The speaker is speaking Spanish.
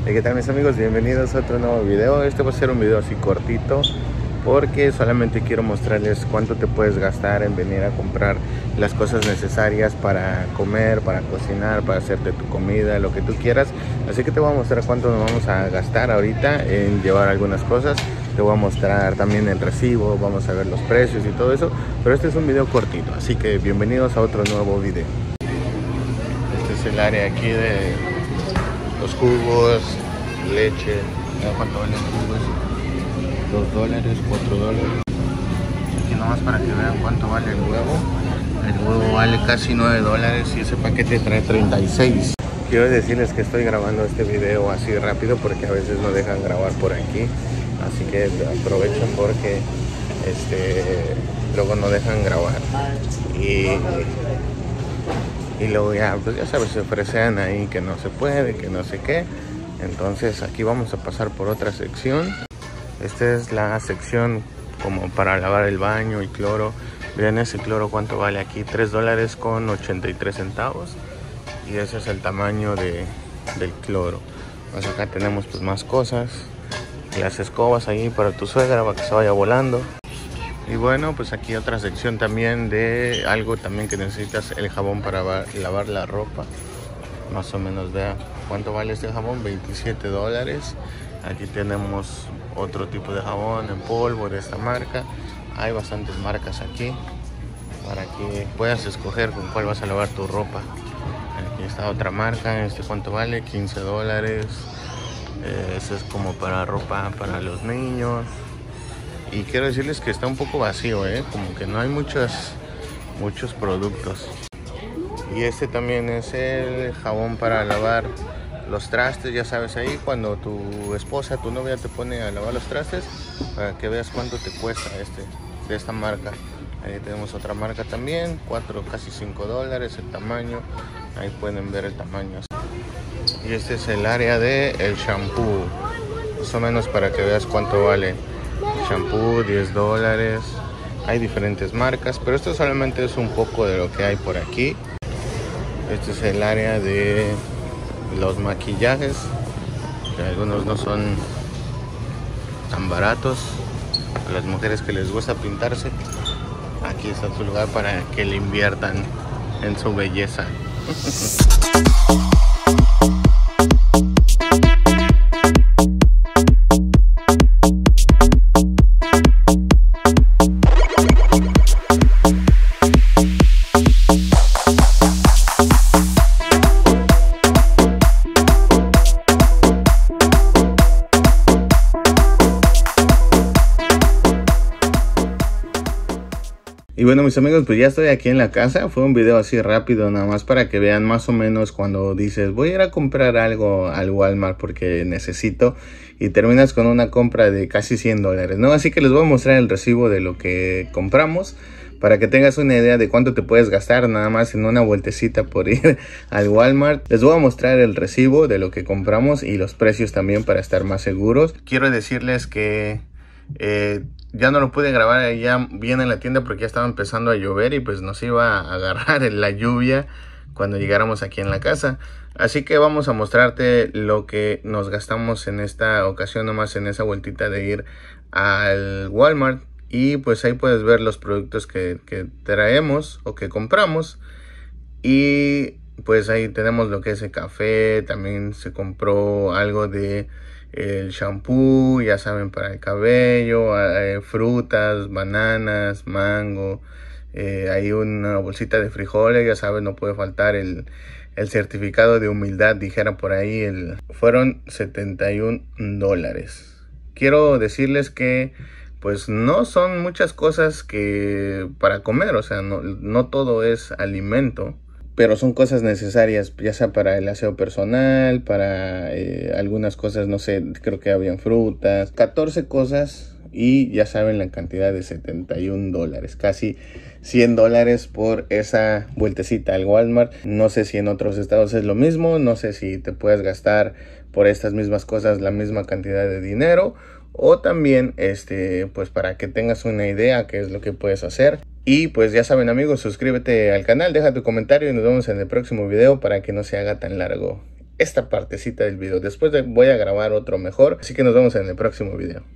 ¿Qué tal, mis amigos? Bienvenidos a otro nuevo video. Este va a ser un video así cortito porque solamente quiero mostrarles cuánto te puedes gastar en venir a comprar las cosas necesarias para comer, para cocinar, para hacerte tu comida, lo que tú quieras. Así que te voy a mostrar cuánto nos vamos a gastar ahorita en llevar algunas cosas. Te voy a mostrar también el recibo, vamos a ver los precios y todo eso. Pero este es un video cortito, así que bienvenidos a otro nuevo video. Este es el área aquí de los jugos, leche. ¿Cuánto valen los jugos? $2, $4. Aquí nomás para que vean cuánto vale el huevo. El huevo vale casi $9 y ese paquete trae 36. Quiero decirles que estoy grabando este video así rápido porque a veces no dejan grabar por aquí. Así que aprovechen porque luego no dejan grabar. Y luego ya, pues ya sabes, se ofrecen ahí que no se puede, que no sé qué. Entonces aquí vamos a pasar por otra sección. Esta es la sección como para lavar el baño y cloro. Vean ese cloro cuánto vale aquí, $3.83. Y ese es el tamaño del cloro. Pues acá tenemos pues más cosas. Las escobas ahí para tu suegra para que se vaya volando. Y bueno, pues aquí otra sección también de algo también que necesitas, el jabón para lavar la ropa. Más o menos, vean cuánto vale este jabón, $27. Aquí tenemos otro tipo de jabón en polvo de esta marca. Hay bastantes marcas aquí para que puedas escoger con cuál vas a lavar tu ropa. Aquí está otra marca, cuánto vale, $15. Este es como para ropa para los niños. Y quiero decirles que está un poco vacío, como que no hay muchos productos. Y este también es el jabón para lavar los trastes. Ya sabes, ahí cuando tu esposa, tu novia te pone a lavar los trastes, para que veas cuánto te cuesta de esta marca. Ahí tenemos otra marca también, casi $5 el tamaño. Ahí pueden ver el tamaño. Y este es el área del shampoo, más o menos para que veas cuánto vale. El shampoo, $10. Hay diferentes marcas, pero esto solamente es un poco de lo que hay por aquí. Este es el área de los maquillajes, que algunos no son tan baratos. A las mujeres que les gusta pintarse, aquí está tu lugar para que le inviertan en su belleza. Y bueno, mis amigos, pues ya estoy aquí en la casa. Fue un video así rápido, nada más para que vean más o menos cuando dices voy a ir a comprar algo al Walmart porque necesito, y terminas con una compra de casi $100, ¿no? Así que les voy a mostrar el recibo de lo que compramos para que tengas una idea de cuánto te puedes gastar nada más en una vueltecita por ir al Walmart. Les voy a mostrar el recibo de lo que compramos y los precios también para estar más seguros. Quiero decirles que ya no lo pude grabar allá bien en la tienda porque ya estaba empezando a llover y pues nos iba a agarrar la lluvia cuando llegáramos aquí en la casa. Así que vamos a mostrarte lo que nos gastamos en esta ocasión, nomás en esa vueltita de ir al Walmart. Y pues ahí puedes ver los productos que traemos o que compramos. Y pues ahí tenemos lo que es el café. También se compró algo de el shampoo, ya saben, para el cabello, frutas, bananas, mango. Hay una bolsita de frijoles, ya saben, no puede faltar el certificado de humildad, dijera por ahí. Fueron $71. Quiero decirles que pues no son muchas cosas que para comer, o sea, no todo es alimento, pero son cosas necesarias, ya sea para el aseo personal, para algunas cosas, no sé, creo que habían frutas, 14 cosas, y ya saben la cantidad de $71, casi $100 por esa vueltecita al Walmart. No sé si en otros estados es lo mismo, no sé si te puedes gastar por estas mismas cosas la misma cantidad de dinero, o también pues para que tengas una idea qué es lo que puedes hacer. Y pues ya saben, amigos, suscríbete al canal, deja tu comentario y nos vemos en el próximo video para que no se haga tan largo. esta partecita del video. Después voy a grabar otro mejor, así que nos vemos en el próximo video.